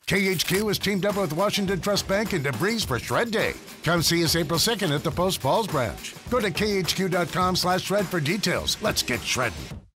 KHQ has teamed up with Washington Trust Bank and Debris for Shred Day. Come see us April 2nd at the Post Falls branch. Go to khq.com/shred for details. Let's get shredding.